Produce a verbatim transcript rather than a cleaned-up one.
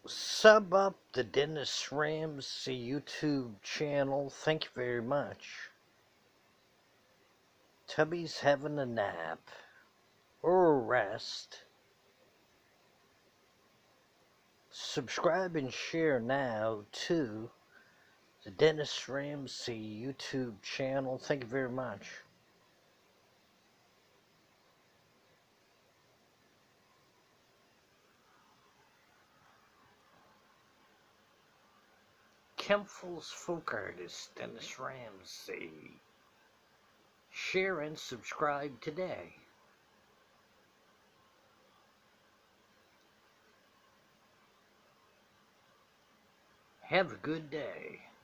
Sub up the Dennis Ramsey YouTube channel. Thank you very much. Tubby's having a nap or a rest. Subscribe and share now to the Dennis Ramsey YouTube channel. Thank you very much. Kempfel's folk artist Dennis Ramsey. Share and subscribe today. Have a good day.